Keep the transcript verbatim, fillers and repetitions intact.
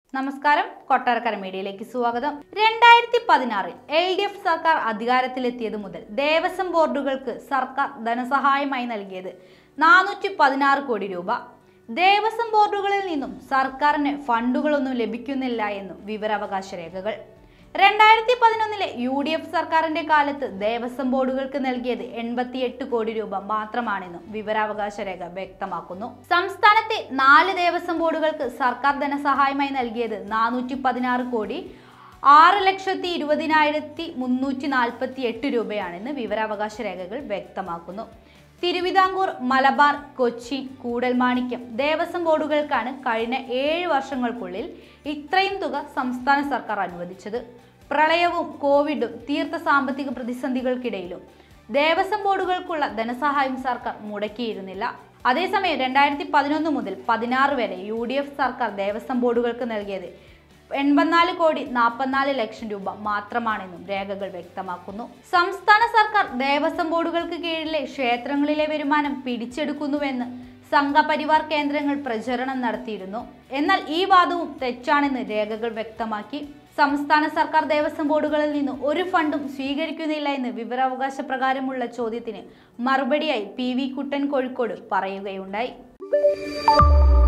നമസ്കാരം, കൊട്ടാരക്കര മീഡിയയിലേക്ക് സ്വാഗതം. രണ്ടായിരത്തി പതിനാറിൽ എൽ ഡി എഫ് സർക്കാർ അധികാരത്തിലെത്തിയത് മുതൽ ദേവസ്വം ബോർഡുകൾക്ക് സർക്കാർ ധനസഹായമായി നൽകിയത് നാനൂറ്റി പതിനാറ് കോടി രൂപ. ദേവസ്വം ബോർഡുകളിൽ നിന്നും സർക്കാരിന് ഫണ്ടുകളൊന്നും ലഭിക്കുന്നില്ല എന്നും വിവരാവകാശ രേഖകൾ. രണ്ടായിരത്തി പതിനൊന്നിലെ യു ഡി എഫ് സർക്കാരിന്റെ കാലത്ത് ദേവസ്വം ബോർഡുകൾക്ക് നൽകിയത് എൺപത്തിയെട്ട് കോടി രൂപ മാത്രമാണെന്നും വിവരാവകാശ രേഖ വ്യക്തമാക്കുന്നു. സംസ്ഥാനത്തെ നാല് ദേവസ്വം ബോർഡുകൾക്ക് സർക്കാർ ധനസഹായമായി നൽകിയത് നാനൂറ്റി പതിനാറ് കോടി ആറ് ലക്ഷത്തി ഇരുപതിനായിരത്തി മുന്നൂറ്റി നാൽപ്പത്തി എട്ട് രൂപയാണെന്ന് വിവരാവകാശ രേഖകൾ വ്യക്തമാക്കുന്നു. തിരുവിതാംകൂർ, മലബാർ, കൊച്ചി, കൂടൽമാണിക്യം ദേവസ്വം ബോർഡുകൾക്കാണ് കഴിഞ്ഞ ഏഴ് വർഷങ്ങൾക്കുള്ളിൽ ഇത്രയും തുക സംസ്ഥാന സർക്കാർ അനുവദിച്ചത്. പ്രളയവും കോവിഡും തീർത്ത സാമ്പത്തിക പ്രതിസന്ധികൾക്കിടയിലും ദേവസ്വം ബോർഡുകൾക്കുള്ള ധനസഹായം സർക്കാർ മുടക്കിയിരുന്നില്ല. അതേസമയം രണ്ടായിരത്തി പതിനൊന്ന് മുതൽ പതിനാറ് വരെ യു ഡി എഫ് സർക്കാർ ദേവസ്വം ബോർഡുകൾക്ക് നൽകിയത് എൺപത്തിനാല് കോടി നാൽപ്പത്തിനാല് ലക്ഷം രൂപ മാത്രമാണെന്നും രേഖകൾ വ്യക്തമാക്കുന്നു. സംസ്ഥാന സർക്കാർ ദേവസ്വം ബോർഡുകൾക്ക് കീഴിലെ ക്ഷേത്രങ്ങളിലെ വരുമാനം പിടിച്ചെടുക്കുന്നുവെന്ന് സംഘപരിവാർ കേന്ദ്രങ്ങൾ പ്രചരണം നടത്തിയിരുന്നു. എന്നാൽ ഈ വാദവും തെറ്റാണെന്ന് രേഖകൾ വ്യക്തമാക്കി. സംസ്ഥാന സർക്കാർ ദേവസ്വം ബോർഡുകളിൽ നിന്ന് ഒരു ഫണ്ടും സ്വീകരിക്കുന്നില്ല എന്ന് വിവരാവകാശ പ്രകാരമുള്ള ചോദ്യത്തിന് മറുപടിയായി പി വി കുട്ടൻ കോഴിക്കോട് പറയുകയുണ്ടായി.